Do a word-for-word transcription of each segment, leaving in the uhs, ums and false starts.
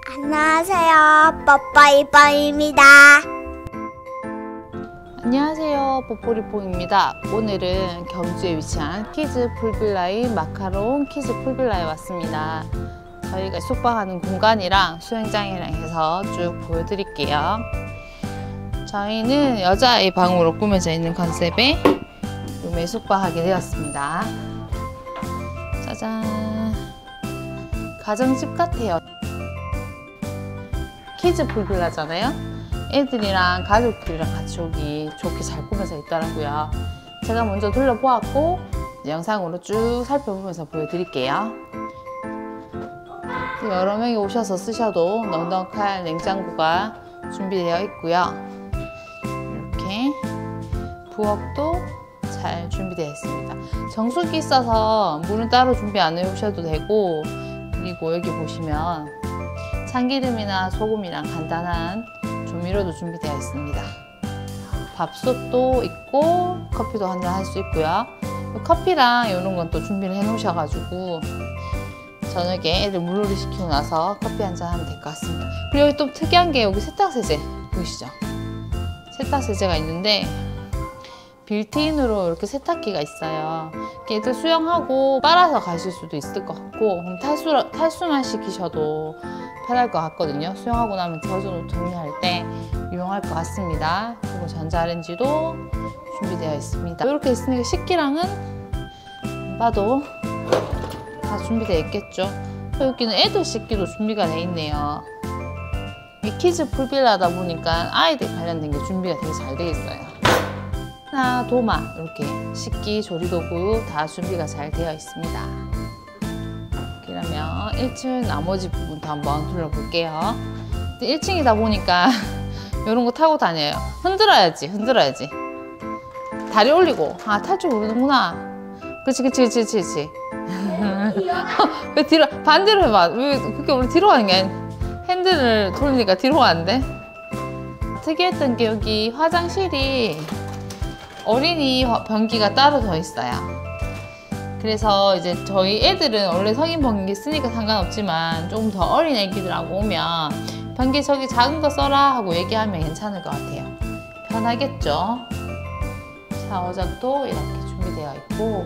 안녕하세요, 뽀뽀이뽀입니다. 안녕하세요, 뽀뽀리뽀입니다. 오늘은 경주에 위치한 키즈 풀빌라인 마카롱 키즈 풀빌라에 왔습니다. 저희가 숙박하는 공간이랑 수영장이랑 해서 쭉 보여드릴게요. 저희는 여자아이 방으로 꾸며져 있는 컨셉의 룸에 숙박하게 되었습니다. 짜잔, 가정집 같아요. 키즈 풀빌라잖아요. 애들이랑 가족들이랑 같이 오기 좋게 잘 꾸며져 있더라고요. 제가 먼저 둘러보았고 영상으로 쭉 살펴보면서 보여드릴게요. 여러 명이 오셔서 쓰셔도 넉넉한 냉장고가 준비되어 있고요. 이렇게 부엌도 잘 준비되어 있습니다. 정수기 있어서 물은 따로 준비 안 해오셔도 되고, 그리고 여기 보시면 참기름이나 소금이랑 간단한 조미료도 준비되어 있습니다. 밥솥도 있고 커피도 한잔 할 수 있고요. 커피랑 이런 건 또 준비를 해 놓으셔가지고 저녁에 애들 물놀이 시키고 나서 커피 한잔 하면 될 것 같습니다. 그리고 여기 또 특이한 게 여기 세탁세제 보이시죠? 세탁세제가 있는데 빌트인으로 이렇게 세탁기가 있어요. 애들 수영하고 빨아서 가실 수도 있을 것 같고, 탈수, 탈수만 시키셔도 편할 것 같거든요. 수영하고 나면 젖은 옷 정리할 때 유용할 것 같습니다. 그리고 전자레인지도 준비되어 있습니다. 이렇게 있으니까 식기랑은 봐도 다 준비되어 있겠죠. 여기는 애들 식기도 준비가 되어 있네요. 이 키즈 풀빌라다 보니까 아이들 관련된 게 준비가 되게 잘 되어 있어요. 나 도마, 이렇게 식기, 조리도구 다 준비가 잘 되어 있습니다. 그러면 일 층 나머지 부분도 한번 둘러볼게요. 일 층이다 보니까 이런 거 타고 다녀요. 흔들어야지, 흔들어야지. 다리 올리고. 아, 탈 줄 모르는구나. 그치, 그치, 그치, 그치, 그치. 왜 뒤로, 반대로 해봐. 왜 그렇게 우리 뒤로 가는 게 아니야. 핸들을 돌리니까 뒤로 가는데. 특이했던 게 여기 화장실이 어린이 변기가 따로 더 있어요. 그래서 이제 저희 애들은 원래 성인 변기 쓰니까 상관없지만 조금 더 어린 애기들하고 오면 변기 저기 작은 거 써라 하고 얘기하면 괜찮을 것 같아요. 편하겠죠? 샤워장도 이렇게 준비되어 있고,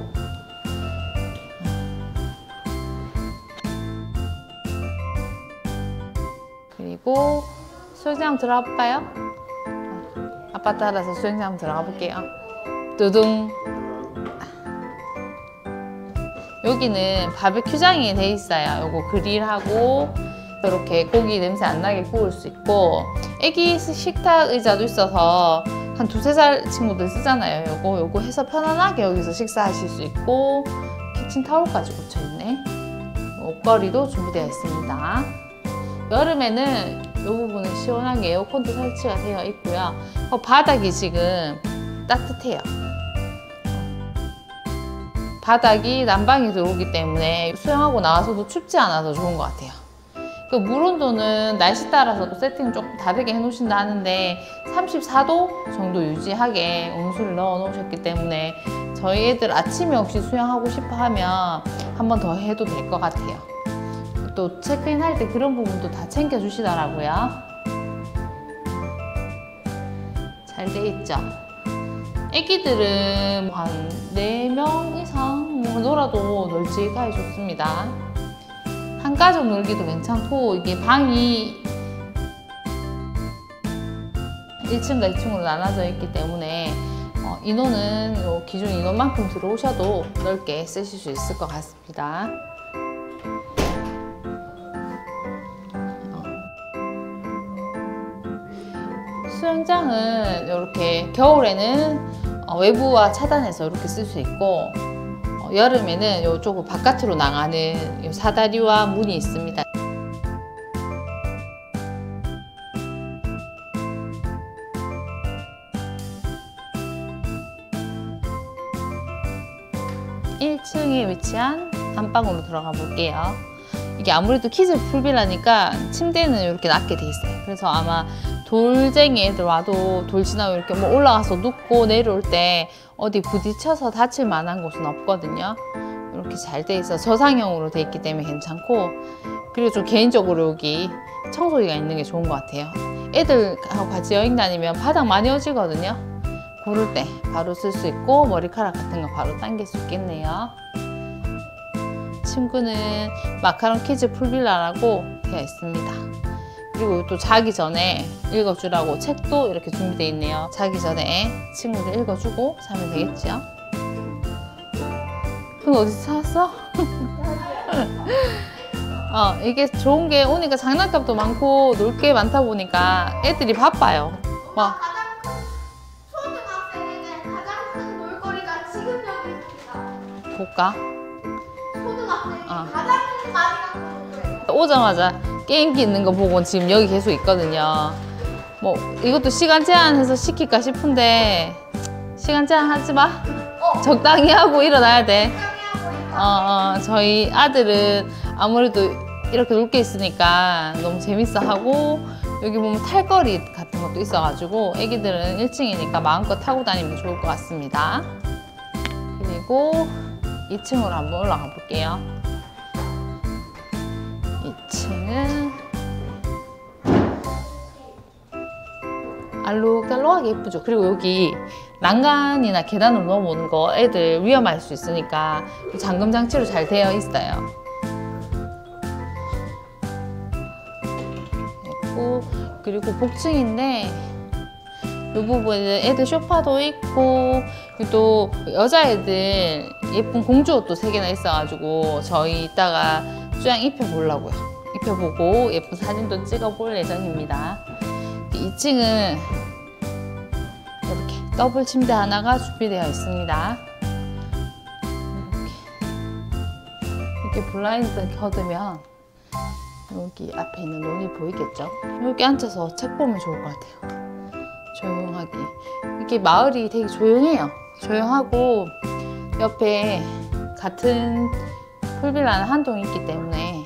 그리고 수영장 들어가 볼까요? 아빠 따라서 수영장 들어가 볼게요. 뚜둥. 여기는 바베큐장이 돼 있어요. 요거 그릴하고 이렇게 고기 냄새 안 나게 구울 수 있고, 애기 식탁 의자도 있어서 한 두세 살 친구들 쓰잖아요. 요거 요거 해서 편안하게 여기서 식사하실 수 있고, 키친타올까지 붙여 있네. 옷걸이도 준비되어 있습니다. 여름에는 이 부분은 시원하게 에어컨도 설치가 되어 있고요. 어, 바닥이 지금 따뜻해요. 바닥이 난방이 들어오기 때문에 수영하고 나와서도 춥지 않아서 좋은 것 같아요. 그 물 온도는 날씨 따라서도 세팅을 조금 다르게 해 놓으신다 하는데 삼십사 도 정도 유지하게 온수를 넣어 놓으셨기 때문에 저희 애들 아침에 혹시 수영하고 싶어 하면 한 번 더 해도 될 것 같아요. 또 체크인 할 때 그런 부분도 다 챙겨 주시더라고요. 잘 돼 있죠? 애기들은 한 네 명 이상 놀아도 널찍하게 좋습니다. 한 가족 놀기도 괜찮고, 이게 방이 일 층과 이 층으로 나눠져 있기 때문에 어, 인원은 요 기존 인원만큼 들어오셔도 넓게 쓰실 수 있을 것 같습니다. 수영장은 이렇게 겨울에는 외부와 차단해서 이렇게 쓸 수 있고, 여름에는 이쪽 바깥으로 나가는 사다리와 문이 있습니다. 일 층에 위치한 안방으로 들어가 볼게요. 이게 아무래도 키즈 풀빌라니까 침대는 이렇게 낮게 돼 있어요. 그래서 아마 돌쟁이 애들 와도 돌 지나고 이렇게 뭐 올라가서 눕고 내려올 때 어디 부딪혀서 다칠 만한 곳은 없거든요. 이렇게 잘 돼 있어 저상형으로 돼 있기 때문에 괜찮고, 그리고 좀 개인적으로 여기 청소기가 있는 게 좋은 것 같아요. 애들하고 같이 여행 다니면 바닥 많이 어지거든요. 고를 때 바로 쓸 수 있고 머리카락 같은 거 바로 당길 수 있겠네요. 친구는 마카롱 키즈 풀빌라라고 되어 있습니다. 그리고 또 자기 전에 읽어주라고 책도 이렇게 준비되어 있네요. 자기 전에 친구들 읽어주고 자면 되겠죠? 그건 어디서 사왔어? 어, 이게 좋은 게 오니까 장난감도 많고 놀 게 많다 보니까 애들이 바빠요. 뭐. 가장 큰 초등학생에게 가장 큰 놀거리가 지금 여기 있습니다. 볼까? 초등학생이 어. 가장 많이 갖고 놀거리. 오자마자 게임기 있는 거 보고 지금 여기 계속 있거든요. 뭐 이것도 시간 제한해서 시킬까 싶은데 시간 제한 하지 마. 어. 적당히 하고 일어나야 돼. 적당히 하고 어, 어, 저희 아들은 아무래도 이렇게 놀 게 있으니까 너무 재밌어 하고 여기 보면 탈거리 같은 것도 있어가지고 애기들은 일 층이니까 마음껏 타고 다니면 좋을 것 같습니다. 그리고 이 층으로 한번 올라가 볼게요. 이 층은 알록달록하게 예쁘죠. 그리고 여기 난간이나 계단으로 넘어오는 거 애들 위험할 수 있으니까 잠금 장치로 잘 되어 있어요. 있고 그리고 복층인데 이 부분에 애들 소파도 있고 또 여자애들 예쁜 공주 옷도 세 개나 있어가지고 저희 이따가 쫙 입혀보려고요. 입혀보고 예쁜 사진도 찍어볼 예정입니다. 이 층은 이렇게 더블 침대 하나가 준비되어 있습니다. 이렇게, 이렇게 블라인드 켜두면 여기 앞에 있는 논이 보이겠죠? 여기 앉아서 책 보면 좋을 것 같아요. 조용하게. 이게 마을이 되게 조용해요. 조용하고 옆에 같은 풀빌라는 한 동이 있기 때문에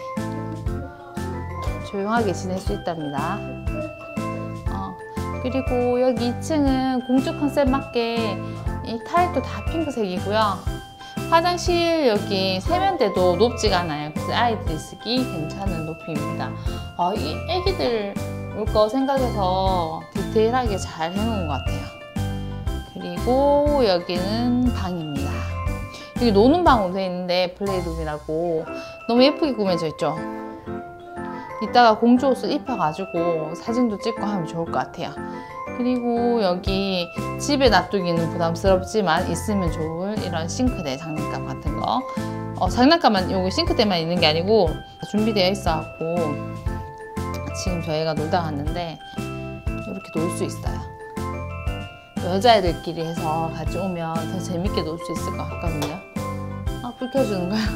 조용하게 지낼 수 있답니다. 어, 그리고 여기 이 층은 공주 컨셉 맞게 이 타일도 다 핑크색이고요. 화장실 여기 세면대도 높지가 않아요. 그래서 아이들이 쓰기 괜찮은 높이입니다. 어, 이 애기들 올 거 생각해서 디테일하게 잘 해놓은 것 같아요. 그리고 여기는 방입니다. 여기 노는 방으로 되어 있는데 플레이룸이라고 너무 예쁘게 꾸며져 있죠. 이따가 공주 옷을 입혀가지고 사진도 찍고 하면 좋을 것 같아요. 그리고 여기 집에 놔두기는 부담스럽지만 있으면 좋을 이런 싱크대 장난감 같은 거. 어, 장난감만 여기 싱크대만 있는 게 아니고 준비되어 있어갖고 지금 저희가 놀다 갔는데 이렇게 놀 수 있어요. 여자애들끼리 해서 같이 오면 더 재밌게 놀 수 있을 것 같거든요. 아, 불 켜주는 거야.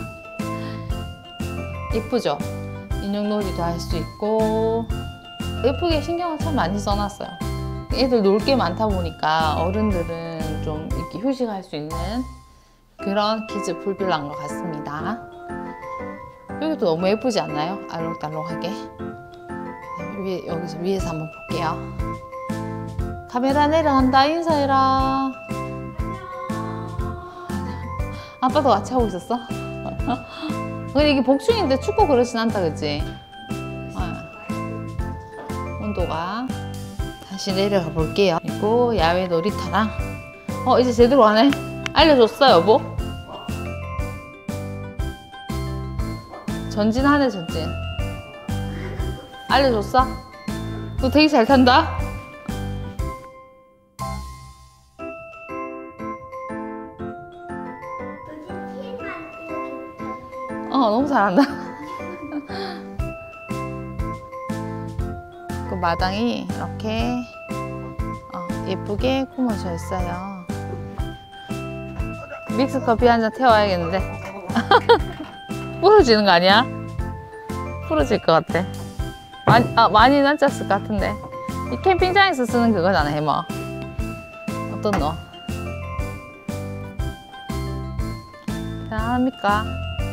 예쁘죠? 인형놀이도 할 수 있고 예쁘게 신경을 참 많이 써놨어요. 애들 놀 게 많다 보니까 어른들은 좀 이렇게 휴식할 수 있는 그런 키즈 풀빌라인 것 같습니다. 여기도 너무 예쁘지 않나요? 알록달록하게. 위에, 여기서 위에서 한번 볼게요. 카메라 내려간다. 인사해라. 아빠도 같이 하고 있었어? 근데 이게 복층인데 춥고 그러진 않다, 그치? 온도가 다시 내려가 볼게요. 그리고 야외 놀이터랑 어 이제 제대로 가네. 알려줬어 여보? 전진하네 전진. 알려줬어? 너 되게 잘 탄다? 어 너무 잘한다. 그 마당이 이렇게 어, 예쁘게 꾸며져 있어요. 믹스커피 한 잔 태워야겠는데. 부러지는 거 아니야? 부러질 것 같아. 많이, 아, 많이는 안 짰을 것 같은데. 이 캠핑장에서 쓰는 그거잖아, 해머. 어떤 너? 대단합니까?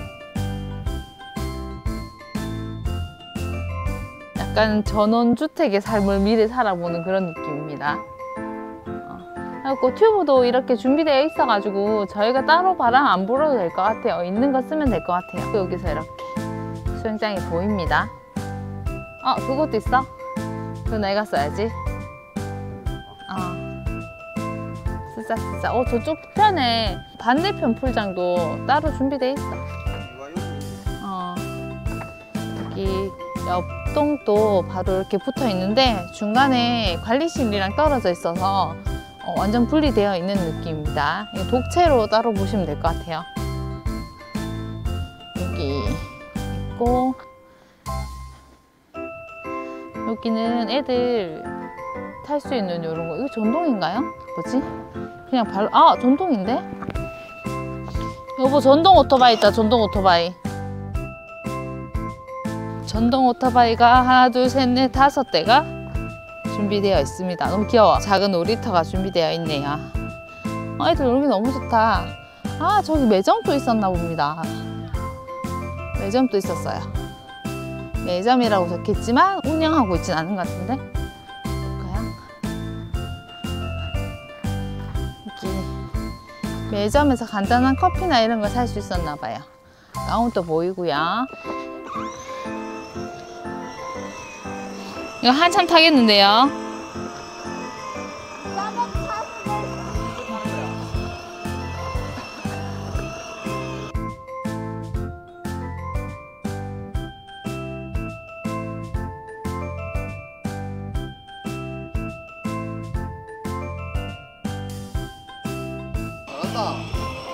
약간 전원주택의 삶을 미리 살아보는 그런 느낌입니다. 어. 그리고 튜브도 이렇게 준비되어 있어가지고 저희가 따로 바람 안 불어도 될 것 같아요. 있는 거 쓰면 될 것 같아요. 여기서 이렇게 수영장이 보입니다. 어, 그것도 있어? 그거 내가 써야지. 어. 쓰자, 쓰자. 어, 저쪽 편에 반대편 풀장도 따로 준비돼 있어. 어. 여기 옆동도 바로 이렇게 붙어 있는데 중간에 관리실이랑 떨어져 있어서 어, 완전 분리되어 있는 느낌입니다. 독채로 따로 보시면 될 것 같아요. 여기 있고 여기는 애들 탈 수 있는 이런 거. 이거 전동인가요? 뭐지? 그냥 발로. 아, 전동인데? 여보, 전동 오토바이 있다. 전동 오토바이. 전동 오토바이가 하나, 둘, 셋, 넷, 다섯 대가 준비되어 있습니다. 너무 귀여워. 작은 놀이터가 준비되어 있네요. 어, 애들 놀기 너무 좋다. 아, 저기 매점도 있었나 봅니다. 매점도 있었어요. 매점이라고 적혔지만 운영하고 있진 않은 것 같은데. 볼까요? 여기 매점에서 간단한 커피나 이런 거 살 수 있었나 봐요. 가운도 보이고요. 이거 한참 타겠는데요. 잘한다.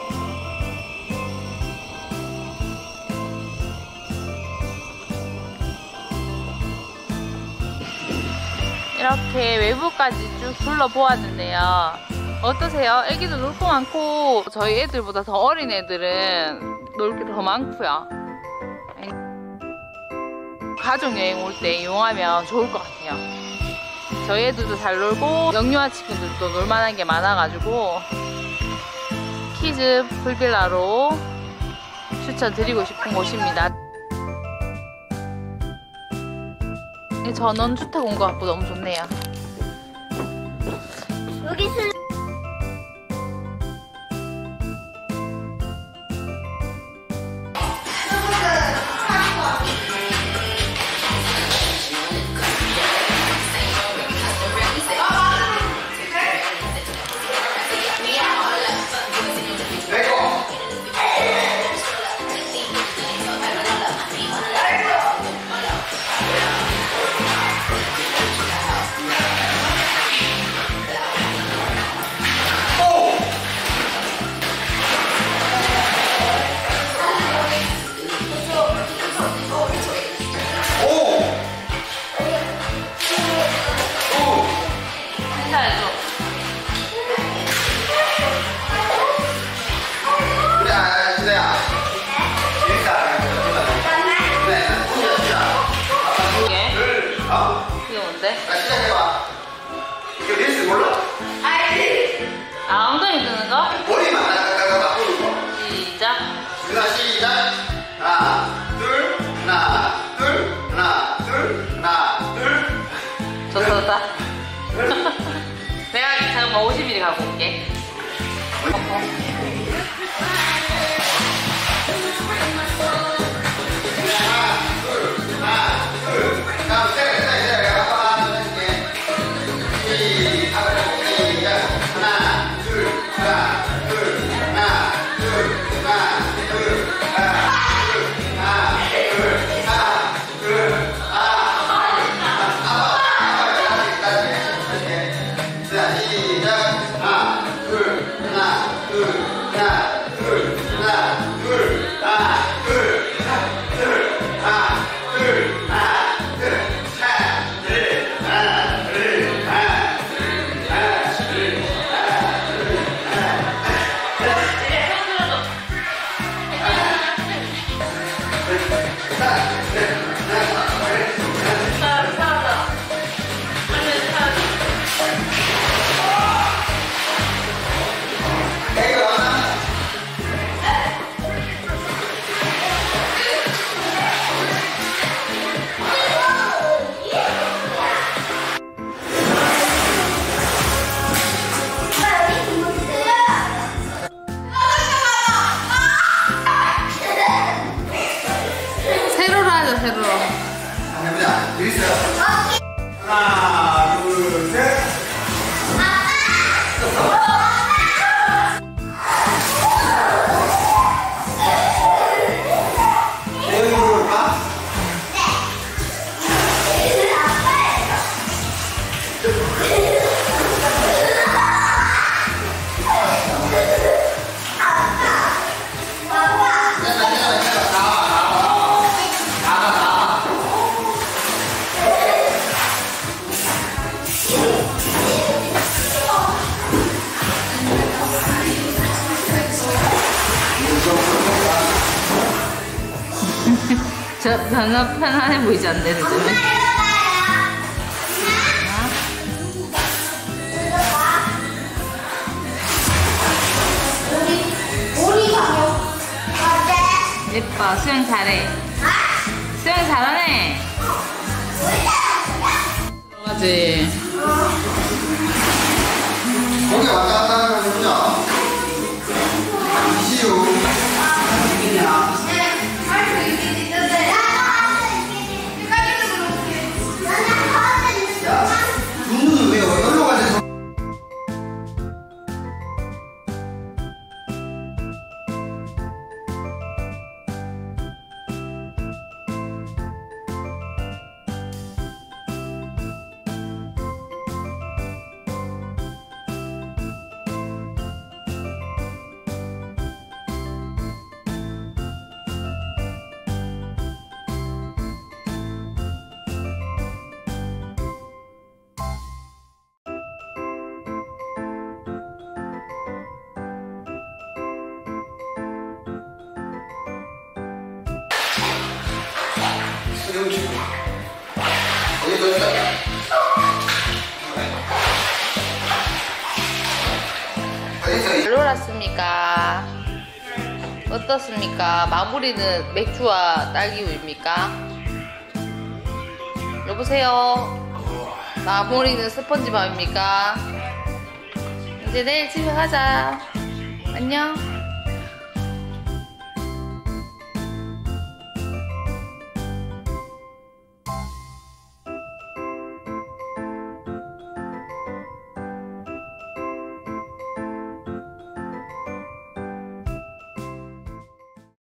이렇게 외부까지 쭉 둘러보았는데요. 어떠세요? 애기도 놀 거 많고 저희 애들보다 더 어린 애들은 놀 게 더 많고요. 가족여행 올 때 이용하면 좋을 것 같아요. 저희 애들도 잘 놀고 영유아 친구들도 놀만한 게 많아가지고 키즈 풀빌라로 추천드리고 싶은 곳입니다. 전원주택 온 것 같고 너무 좋네요. 여기 술. 아, 엉덩이 드는 거? 머리만 나가다가 바꾸는 거. 시작. 누나 시작. 하나, 둘, 하나, 둘, 하나, 둘, 하나, 둘. 좋다, 좋다. 내가 잠깐만 오십 밀리미터 갖고 올게. 시작. 하나, 둘, 하나, 둘, 하나. 있어요. 하나, 둘, 셋. 여기 볼까? 저 변화 편안해 보이지 않네, 요즘에. 예뻐, 수영 잘해. 수영 잘하네. 들어가지. 거기 왔다 갔다 하는 거군요. 이시우. 눈은 왜 여기로 가지? 수영주. 여기도 있다. 잘 놀았습니까? 어떻습니까? 마무리는 맥주와 딸기우유입니까? 여보세요? 마무리는 스펀지밥입니까? 이제 내일 집에 가자. 안녕.